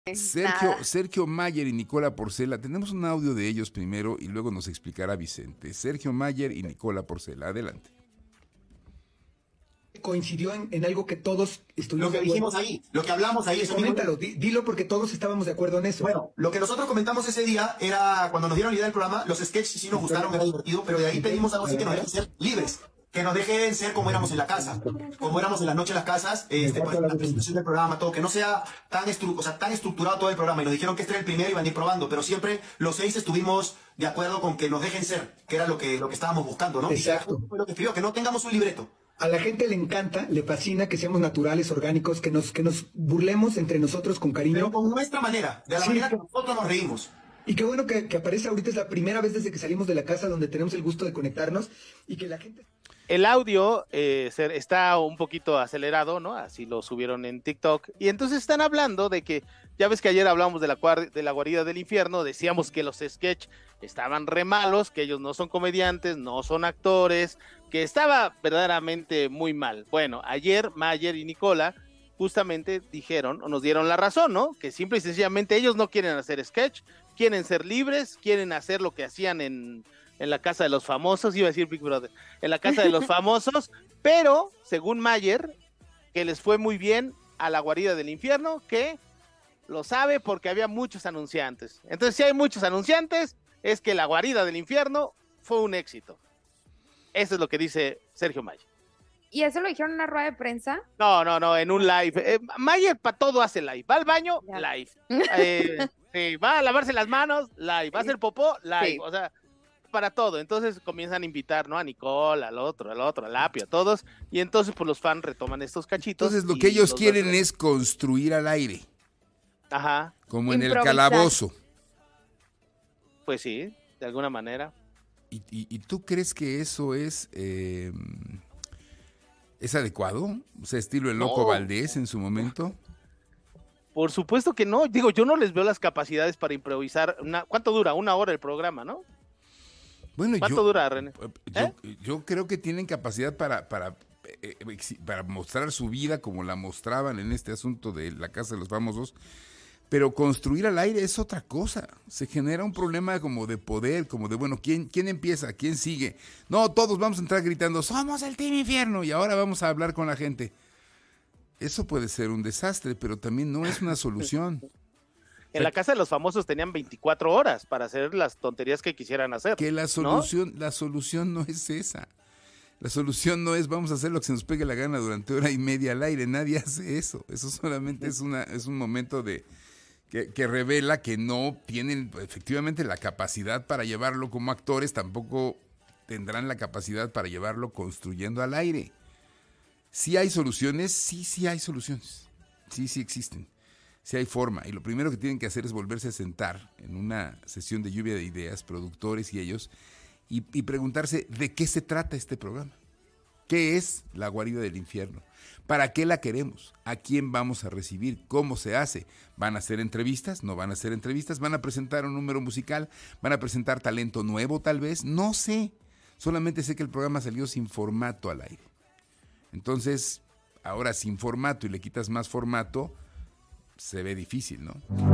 Nada. Sergio Mayer y Nicola Porcela, tenemos un audio de ellos primero y luego nos explicará Vicente. Sergio Mayer y Nicola Porcela, adelante. Coincidió en algo que todos estuvimos Lo que dijimos ahí, lo que hablamos ahí. Coméntalo, dilo porque todos estábamos de acuerdo en eso. Bueno, lo que nosotros comentamos ese día era, cuando nos dieron la idea del programa, los sketches sí nos gustaron, era divertido, pero de ahí pedimos algo así que nos dejen ser libres. Que nos dejen ser como éramos en la casa, como éramos en la noche en las casas, por ejemplo, la presentación del programa, todo, que no sea tan estructurado todo el programa. Y nos dijeron que este era el primero y iban a ir probando, pero siempre los 6 estuvimos de acuerdo con que nos dejen ser, que era lo que estábamos buscando, ¿no? Exacto. Fue lo que escribió, que no tengamos un libreto. A la gente le encanta, le fascina que seamos naturales, orgánicos, que nos burlemos entre nosotros con cariño. Pero con nuestra manera, de la manera que nosotros nos reímos. Y qué bueno que aparece ahorita, es la primera vez desde que salimos de la casa donde tenemos el gusto de conectarnos y que la gente... El audio está un poquito acelerado, ¿no? Así lo subieron en TikTok. Y entonces están hablando de que, ya ves que ayer hablamos de la guarida del infierno, decíamos que los sketch estaban re malos, que ellos no son comediantes, no son actores, que estaba verdaderamente muy mal. Bueno, ayer Mayer y Nicola justamente dijeron, o nos dieron la razón, ¿no? Que simple y sencillamente ellos no quieren hacer sketch, quieren ser libres, quieren hacer lo que hacían en la casa de los famosos, iba a decir Big Brother, en la casa de los famosos, pero según Mayer, que les fue muy bien a la guarida del infierno, que lo sabe porque había muchos anunciantes. Entonces, si hay muchos anunciantes, es que la guarida del infierno fue un éxito. Eso es lo que dice Sergio Mayer. ¿Y eso lo dijeron en una rueda de prensa? No, en un live. Mayer para todo hace live. Va al baño, Ya. live. Sí, va a lavarse las manos, live. Va a hacer popó, live. Sí. O sea, para todo. Entonces comienzan a invitar, ¿no? A Nicole, al otro, a Lapio, a todos. Y entonces, pues los fans retoman estos cachitos. Entonces lo y que ellos los quieren dos- es construir al aire, Ajá, como en el Improvisar. calabozo. pues sí, de alguna manera. ¿Y tú crees que eso es adecuado? O sea, estilo el Loco No. Valdés en su momento. Por supuesto que no. Digo, yo no les veo las capacidades para improvisar. ¿Cuánto dura? 1 hora el programa, ¿no? Bueno, ¿Cuánto dura, René? yo creo que tienen capacidad para mostrar su vida como la mostraban en este asunto de la Casa de los Famosos, pero construir al aire es otra cosa. Se genera un problema como de poder, como de, bueno, ¿quién empieza? ¿Quién sigue? No, todos vamos a entrar gritando, somos el Team Infierno, y ahora vamos a hablar con la gente. Eso puede ser un desastre, pero también no es una solución. En la casa de los famosos tenían 24 horas para hacer las tonterías que quisieran hacer. Que la solución no es esa. La solución no es vamos a hacer lo que se nos pegue la gana durante 1 hora y media al aire. Nadie hace eso. Eso solamente es un momento que revela que no tienen efectivamente la capacidad para llevarlo como actores, tampoco tendrán la capacidad para llevarlo construyendo al aire. ¿Sí hay soluciones? Sí hay soluciones. Sí existen. Sí hay forma. Y lo primero que tienen que hacer es volverse a sentar en una sesión de lluvia de ideas, productores y ellos, y preguntarse de qué se trata este programa. ¿Qué es la guarida del infierno? ¿Para qué la queremos? ¿A quién vamos a recibir? ¿Cómo se hace? ¿Van a hacer entrevistas? ¿No van a hacer entrevistas? ¿Van a presentar un número musical? ¿Van a presentar talento nuevo tal vez? No sé. Solamente sé que el programa salió sin formato al aire. Entonces, ahora sin formato y le quitas más formato, se ve difícil, ¿no?